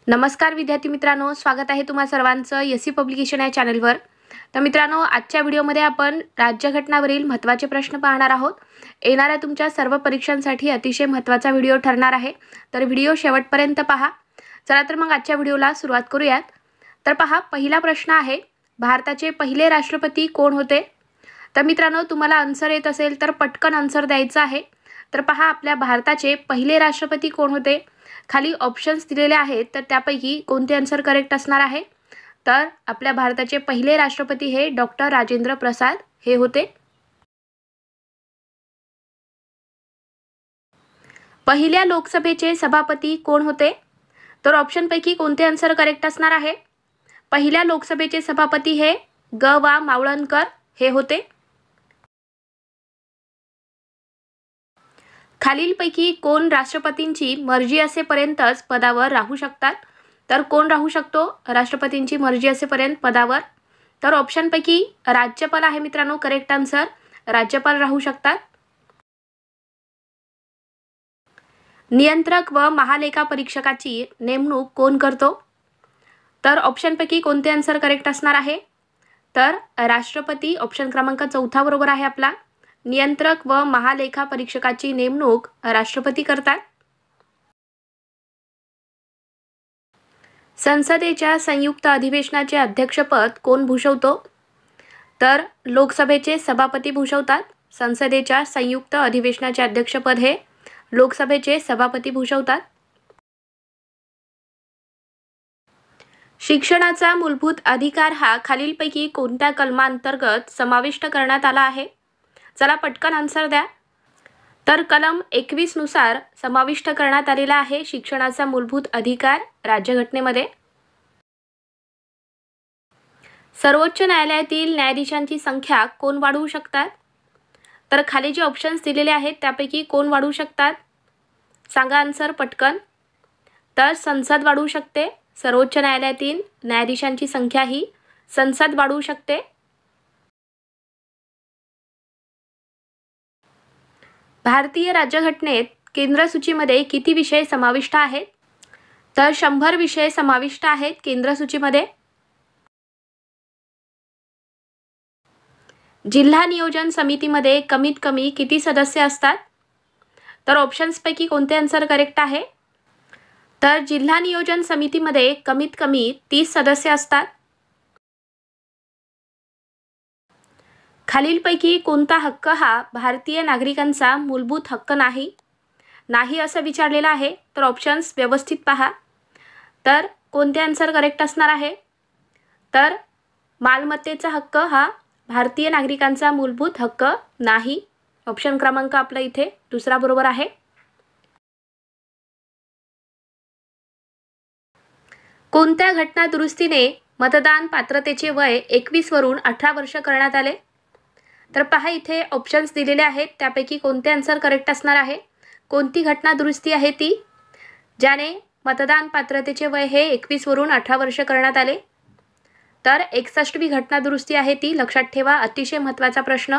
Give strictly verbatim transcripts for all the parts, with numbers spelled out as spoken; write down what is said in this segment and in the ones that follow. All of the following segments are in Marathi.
नमस्कार विद्यार्थी मित्रांनो, स्वागत आहे तुम्हा सर्वांचं एससी पब्लिकेशन या चॅनलवर। तर मित्रांनो, आजच्या व्हिडिओमध्ये आपण राज्यघटनावरील महत्त्वाचे प्रश्न पाहणार आहोत। येणाऱ्या तुमच्या सर्व परीक्षांसाठी अतिशय महत्त्वाचा व्हिडिओ ठरणार आहे, तर व्हिडिओ शेवटपर्यंत पहा। चला तर मग आजच्या व्हिडिओला सुरुवात करूयात। तर पहा, पहिला प्रश्न आहे, भारताचे पहिले राष्ट्रपती कोण होते? तर मित्रांनो, तुम्हाला आन्सर येत असेल तर पटकन आन्सर द्यायचा आहे। तर पहा, आपल्या भारताचे पहिले राष्ट्रपती कोण होते? खाली ऑप्शन्स दिलेले आहेत, तर त्यापैकी कोणते आन्सर करेक्ट असणार आहे? तर आपल्या भारताचे पहिले राष्ट्रपती हे डॉक्टर राजेंद्र प्रसाद हे होते। पहिल्या लोकसभेचे सभापती कोण होते? तर ऑप्शन पैकी कोणते आन्सर करेक्ट असणार आहे? पहिल्या लोकसभेचे सभापती हे ग वा मावळणकर हे होते। खालीलपैकी कोण राष्ट्रपतींची मर्जी असेपर्यंतच पदावर राहू शकतात? तर कोण राहू शकतो राष्ट्रपतींची मर्जी असेपर्यंत पदावर? तर ऑप्शन पैकी राज्यपाल आहे मित्रांनो करेक्ट आन्सर, राज्यपाल राहू शकतात। नियंत्रक व महालेखा परीक्षकाची नेमणूक कोण करतो? तर ऑप्शन पैकी कोणते आन्सर करेक्ट असणार आहे? तर राष्ट्रपती ऑप्शन क्रमांक चौथा बरोबर आहे आपला। नियंत्रक व महालेखा परीक्षकाची नेमणूक राष्ट्रपती करतात। संसदेच्या संयुक्त अधिवेशनाचे अध्यक्षपद कोण भूषवतो? तर लोकसभेचे सभापती भूषवतात। संसदेच्या संयुक्त अधिवेशनाचे अध्यक्षपद हे लोकसभेचे सभापती भूषवतात। शिक्षणाचा मूलभूत अधिकार हा खालीलपैकी कोणत्या कलमांतर्गत समाविष्ट करण्यात आला आहे? चला पटकन आन्सर द्या। तर कलम एकवीस नुसार समाविष्ट करण्यात आलेला आहे शिक्षणाचा मूलभूत अधिकार राज्यघटनेमध्ये। सर्वोच्च न्यायालयातील न्यायाधीशांची संख्या कोण वाढवू शकतात? तर खाली जे ऑप्शन्स दिलेले आहेत त्यापैकी कोण वाढवू शकतात? सांगा आन्सर पटकन। तर संसद वाढवू शकते। सर्वोच्च न्यायालयातील न्यायाधीशांची संख्या ही संसद वाढवू शकते। भारतीय राज्यघटनेत केंद्र सूचीमध्ये किती विषय समाविष्ट आहेत? तर शंभर विषय समाविष्ट आहेत केंद्र सूचीमध्ये। जिल्हा नियोजन समितीमध्ये कमीत कमी किती सदस्य असतात? तर ऑप्शन्स पैकी कोणते आन्सर करेक्ट आहे? तर जिल्हा नियोजन समितीमध्ये कमीत कमी तीस सदस्य असतात। खालीलपैकी कोणता हक्क हा भारतीय नागरिकांचा मूलभूत हक्क नाही? नाही असं विचारलेलं आहे, तर ऑप्शन्स व्यवस्थित पहा। तर कोणते आन्सर करेक्ट असणार आहे? तर मालमत्तेचा हक्क हा भारतीय नागरिकांचा मूलभूत हक्क नाही। ऑप्शन क्रमांक आपला इथे दुसरा बरोबर आहे। कोणत्या घटना दुरुस्तीने मतदान पात्रतेचे वय एकवीस वरून अठरा वर्ष करण्यात आले? तर पहा, इथे ऑप्शन्स दिलेले आहेत त्यापैकी कोणते आन्सर करेक्ट असणार आहे? कोणती घटना दुरुस्ती आहे ती ज्याने मतदान पात्रतेचे वय हे एकवीस वरून अठरा वर्ष करण्यात आले? तर एकसष्टवी घटना दुरुस्ती आहे ती, लक्षात ठेवा, अतिशय महत्त्वाचा प्रश्न।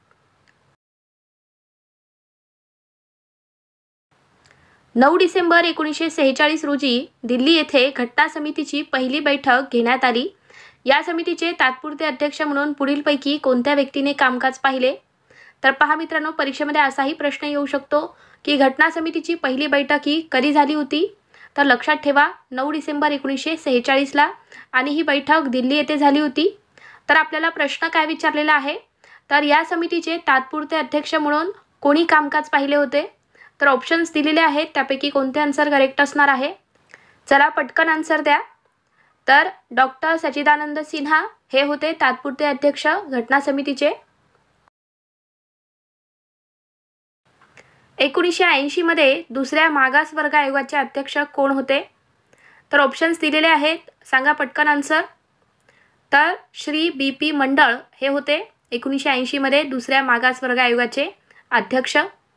नऊ डिसेंबर एकोणीसशे सेहेचाळीस रोजी दिल्ली येथे घटना समितीची पहिली बैठक घेण्यात आली। या समितीचे तात्पुरते अध्यक्ष म्हणून पुढीलपैकी कोणत्या व्यक्तीने कामकाज पाहिले? तर पहा मित्रांनो, परीक्षेमध्ये असाही प्रश्न येऊ शकतो की घटना समितीची पहिली बैठक ही कधी झाली होती? तर लक्षात ठेवा, नऊ डिसेंबर एकोणीसशे सेहेचाळीसला आणि ही बैठक दिल्ली येथे झाली होती। तर आपल्याला प्रश्न काय विचारलेला आहे? तर या समितीचे तात्पुरते अध्यक्ष म्हणून कोणी कामकाज पाहिले होते? तर ऑप्शन्स दिलेले आहेत त्यापैकी कोणते आन्सर करेक्ट असणार आहे? चला पटकन आन्सर द्या। तर डॉक्टर सच्चिदानंद सिन्हा हे होते तात्पुरते अध्यक्ष घटना समितीचे। एकोणीसशे ऐंशी मध्ये दुसऱ्या मागास वर्ग आयोगाचे अध्यक्ष कोण होते? तर ऑप्शन्स दिलेले आहेत, सांगा पटकन आन्सर। तर श्री बी पी मंडळ हे होते एकोणीसशे ऐंशी मध्ये दुसऱ्या मागास वर्ग आयोगाचे अध्यक्ष।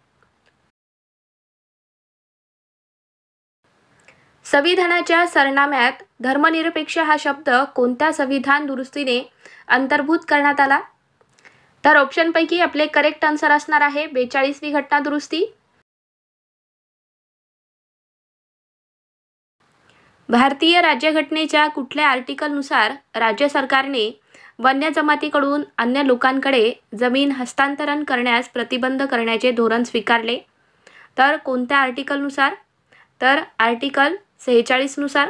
संविधानाच्या सरनाम्यात धर्मनिरपेक्ष हा शब्द कोणत्या संविधान दुरुस्तीने अंतर्भूत करण्यात आला? तर ऑप्शन पैकी आपले करेक्ट आन्सर असणार आहे बेचाळीसवी घटना दुरुस्ती। भारतीय राज्यघटनेच्या कुठल्या आर्टिकलनुसार राज्य सरकारने वन्य जमातीकडून अन्य लोकांकडे जमीन हस्तांतरण करण्यास प्रतिबंध करण्याचे धोरण स्वीकारले? तर कोणत्या आर्टिकलनुसार? तर आर्टिकल सेहेचाळीस नुसार.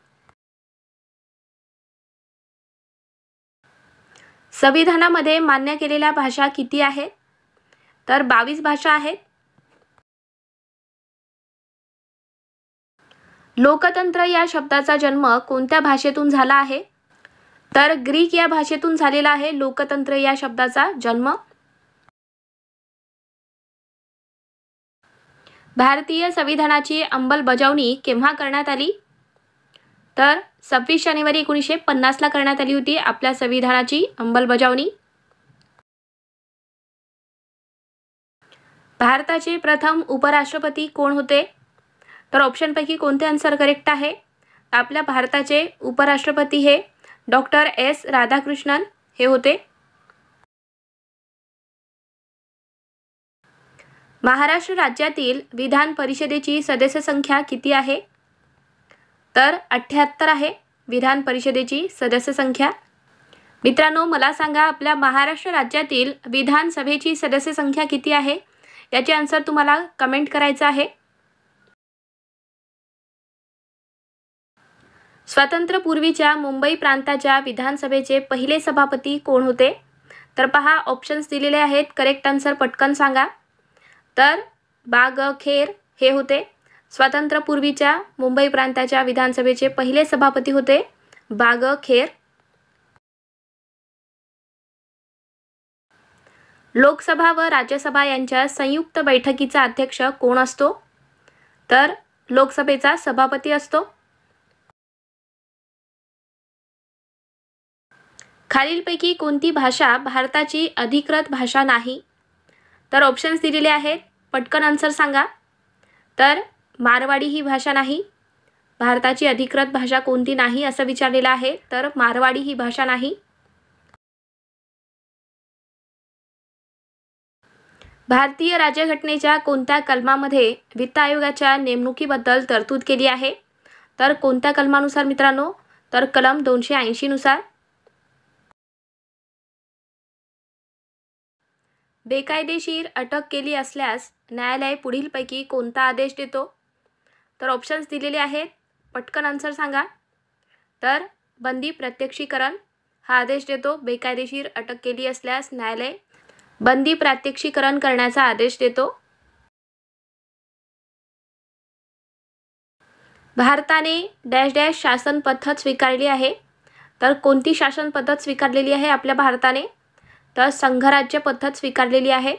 संविधानामध्ये मान्य केलेल्या भाषा किती आहेत? तर बावीस भाषा आहेत. लोकतंत्र या शब्दाचा जन्म कोणत्या भाषेतून झाला आहे? तर ग्रीक या भाषेतून झालेला आहे लोकतंत्र या शब्दाचा जन्म. भारतीय संविधानाची अंमलबजावणी केव्हा करण्यात आली? तर सव्वीस जानेवारी एकोणीसशे पन्नासला करण्यात आली होती आपल्या संविधानाची अंमलबजावणी. भारताचे प्रथम उपराष्ट्रपती कोण होते? तर ऑप्शनपैकी कोणते आन्सर करेक्ट आहे? आपल्या भारताचे उपराष्ट्रपती हे डॉक्टर एस राधाकृष्णन हे होते. महाराष्ट्र राज्यातील विधान परिषदेची सदस्य संख्या किती आहे? तर अठ्ठ्याहत्तर आहे विधान परिषदेची सदस्य संख्या. मित्रांनो, मला सांगा आपल्या महाराष्ट्र राज्यातील विधानसभेची सदस्य संख्या किती आहे? याचे आन्सर तुम्हाला कमेंट करायचं आहे. स्वातंत्र्यपूर्वीच्या मुंबई प्रांताच्या विधानसभेचे पहिले सभापती कोण होते? तर पहा, ऑप्शन्स दिलेले आहेत. करेक्ट आन्सर पटकन सांगा. तर बाग खेर हे होते. स्वातंत्र्यपूर्वीच्या मुंबई प्रांताच्या विधानसभेचे पहिले सभापती होते बाग खेर. लोकसभा व राज्यसभा यांच्या संयुक्त बैठकीचा अध्यक्ष कोण असतो? तर लोकसभेचा सभापती असतो. खालीलपैकी कोणती भाषा भारताची अधिकृत भाषा नाही? तर ऑप्शन्स दिलेले आहेत. पटकन आन्सर सांगा. तर मारवाडी ही भाषा नाही. भारताची अधिकृत भाषा कोणती नाही असं विचारलेलं आहे. तर मारवाडी ही भाषा नाही. भारतीय राज्यघटनेच्या कोणत्या कलमामध्ये वित्त आयोगाच्या नेमणुकीबद्दल तरतूद केली आहे? तर कोणत्या कलमानुसार मित्रांनो? तर कलम दोनशे ऐंशी नुसार. बेकायदेशीर अटक केली असल्यास न्यायालय पुढीलपैकी कोणता आदेश देतो? तर ऑप्शन्स दिलेले आहेत. पटकन आन्सर सांगा. तर बंदी प्रत्यक्षीकरण हा आदेश देतो. बेकायदेशीर अटक केली असल्यास न्यायालय बंदी प्रात्यक्षिकरण करण्याचा आदेश देतो. भारताने डॅश डॅश शासन पद्धत स्वीकारली आहे. तर कोणती शासन पद्धत स्वीकारलेली आहे आपल्या भारताने? तर संघराज्य पद्धत स्वीकारलेली आहे.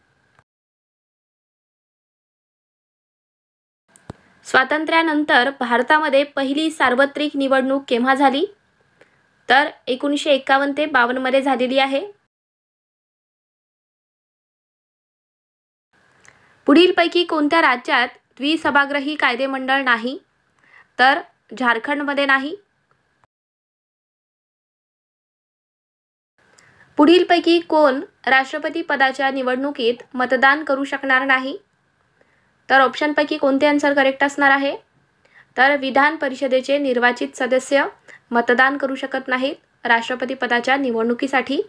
स्वातंत्र्यानंतर भारतामध्ये पहिली सार्वत्रिक निवडणूक केव्हा झाली? तर एकोणीसशे एकावन्न ते बावन्न मध्ये झालेली आहे. पुढीलपैकी कोणत्या राज्यात द्विसभागृही कायदेमंडळ नाही? तर झारखंडमध्ये नाही. पुढीलपैकी कोण राष्ट्रपती पदाच्या निवडणुकीत मतदान करू शकणार नाही? तर ऑप्शनपैकी कोणते आन्सर करेक्ट असणार आहे? तर विधान परिषदेचे निर्वाचित सदस्य मतदान करू शकत नाहीत राष्ट्रपती पदाच्या निवडणुकीसाठी.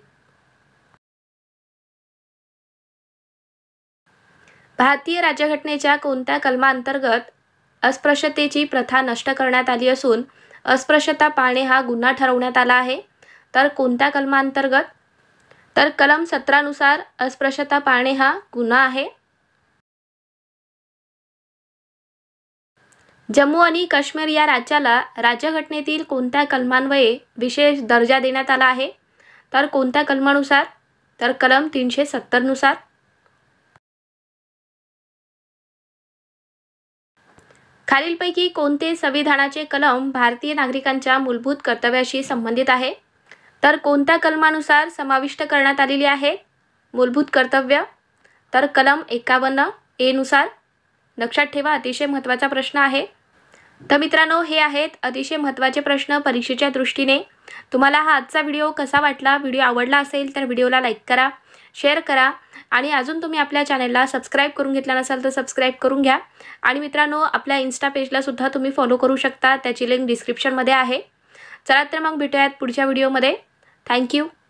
भारतीय राज्यघटनेच्या कोणत्या कलमांतर्गत अस्पृश्यतेची प्रथा नष्ट करण्यात आली असून अस्पृश्यता पाळणे हा गुन्हा ठरवण्यात आला आहे? तर कोणत्या कलमांतर्गत? तर कलम सतरा नुसार अस्पृश्यता पाळणे हा गुन्हा आहे. जम्मू आणि काश्मीर या राज्याला राज्यघटनेतील कोणत्या कलमान्वये विशेष दर्जा देण्यात आला आहे? तर कोणत्या कलमानुसार? तर कलम तीनशे सत्तर नुसार. खालीलपैकी कोणते संविधानाचे कलम भारतीय नागरिकांच्या मूलभूत कर्तव्याशी संबंधित आहे? तर कोणत्या कलमानुसार समाविष्ट करण्यात आलेली आहे मूलभूत कर्तव्य? तर कलम एकावन्न ए नुसार. लक्षात ठेवा, अतिशय महत्त्वाचा प्रश्न आहे. तर मित्रांनो, हे आहेत अतिशय महत्त्वाचे प्रश्न परीक्षेच्या दृष्टीने. तुम्हाला हा आजचा व्हिडिओ कसा वाटला? व्हिडिओ आवडला असेल तर व्हिडिओला लाईक करा. शेअर करा आणि अजून तुम्ही आपल्या चॅनलला सबस्क्राईब करून घेतला नसाल तर सबस्क्राईब करून घ्या. आणि मित्रांनो, आपल्या इन्स्टा पेजला सुद्धा तुम्ही फॉलो करू शकता, त्याची लिंक डिस्क्रिप्शनमध्ये आहे. चला तर मग भेटूयात पुढच्या व्हिडिओमध्ये. थँक्यू.